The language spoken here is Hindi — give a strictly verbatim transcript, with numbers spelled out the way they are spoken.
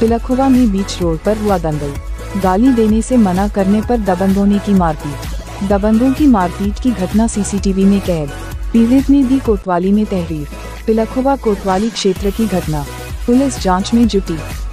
पिलखुवा में बीच रोड पर हुआ दंगल। गाली देने से मना करने पर दबंगों ने की मारपीट। दबंगों की मारपीट की घटना सीसीटीवी में कैद। पीड़ित ने दी कोतवाली में तहरीर। पिलखुवा कोतवाली क्षेत्र की घटना, पुलिस जांच में जुटी।